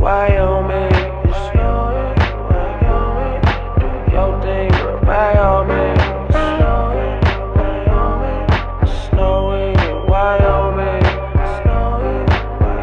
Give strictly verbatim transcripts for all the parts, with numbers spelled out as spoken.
Wyoming. It's snowing in Wyoming. Do your thing, girl, by all means. It's snowing in Wyoming. It's snowing in Wyoming. It's snowing in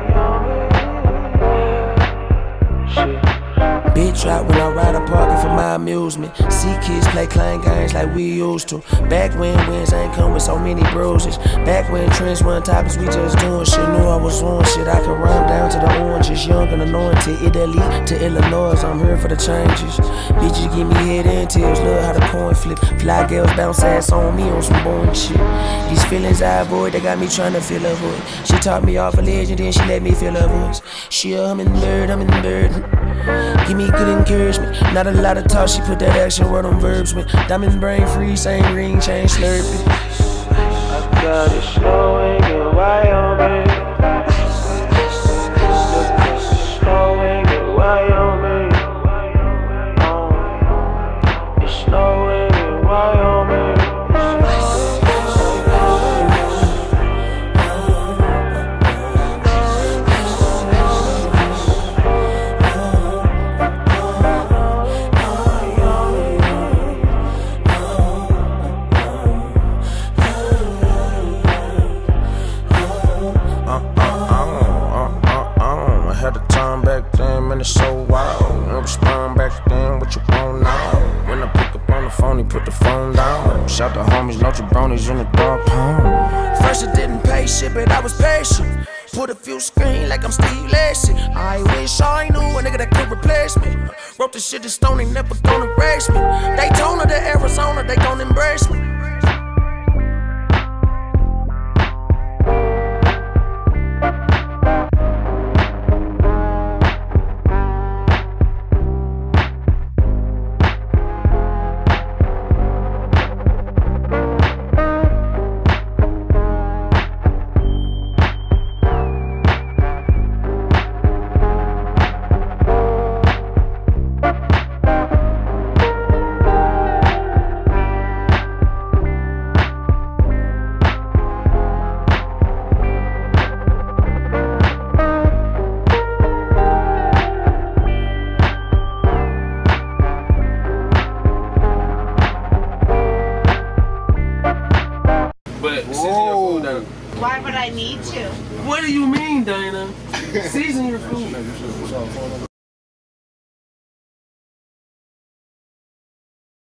Wyoming. Shit. Bitch out when I ride a parking for my amusement. See kids play clang games like we used to. Back when wins ain't come with so many bruises. Back when trends weren't topics, we just doing shit. Knew I was on shit. I could rhyme down to the oranges. Young and anointed. Italy to Illinois. I'm here for the changes. Bitches give me head and tails. Love how the coin flip. Fly girls bounce ass on me on some boring shit. These feelings I avoid, they got me trying to fill her void. She taught me off a ledge and then she let me feel her voice. She a hummingbird, hummingbird. Give me good encouragement. Not a lot of talk, she put that action word on verbs with. Diamond brain free, same ring, chain slurping. I got it snowing in Wyoming. It's snowing in Wyoming. Oh, it's snowing in Wyoming. It's so wild. Don't respond back then, what you want now? When I pick up on the phone, he put the phone down. Shout the homies, no jabronis in the dark pound. First it didn't pay shit, but I was patient. Put a few screen like I'm Steve Lacy. I wish I knew a nigga that could replace me. Wrote the shit in stone, ain't never gonna erase me. Daytona to Arizona, they gon' embrace me. Why would I need to? What do you mean, Dana? Season your food.